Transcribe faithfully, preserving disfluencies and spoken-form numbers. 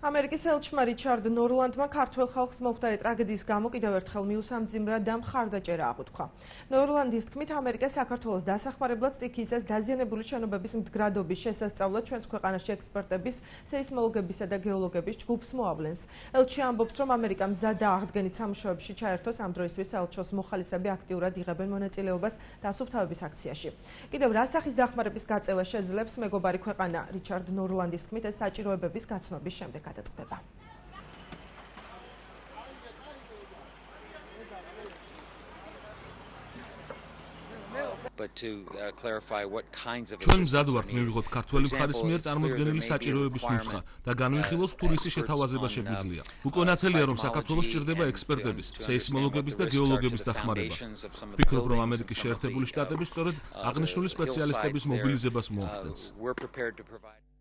ამერიკის ელჩმა რიჩარდ ნორლანდმა ქართველ ხალხს მომხდარი ტრაგედიის გამო კიდევ ერთხელ მიუსამძიმრა და მხარდაჭერა აღუთქვა. ნორლანდის თქმით, ამერიკა საქართველოს დასახმარებლად სტიქიძეს დაზიანებული შენობების მდგრადობის შესასწავლად ჩვენს ქვეყანაში ექსპერტების, სეისმოლოგებისა და გეოლოგების ჯგუფს მოავლენს. ელჩი ამბობს, რომ ამერიკა მზადაა აღდგენით სამუშაოებში ჩაერთოს, ამ დროისთვის ელჩოს მოხალისები აქტიურად იღებენ მონაწილეობას დასუფთავების აქციაში. კიდევ რა სახის დახმარების გაწევა შეძლებს მეგობარი ქვეყანა? რიჩარდ ნორლანდის თქმით, ეს საჭიროებების გაცნობის შემდეგ გადაწყდება. ჩვენ მზად ვართ მივიღოთ ქართველი მხარის მიერ წარმოდგენილი საჭიროების ნუსხა და განვიხილოთ თუ რისი შეთავაზება შეგვიძლია. უკვე ნათელია, რომ საქართველოს სჭირდება ექსპერტების, სეისმოლოგების და გეოლოგების დახმარება. ვფიქრობ, რომ ამერიკის შეერთებული შტატები სწორედ აღნიშნული სპეციალისტების მობილიზებას მოახდენს.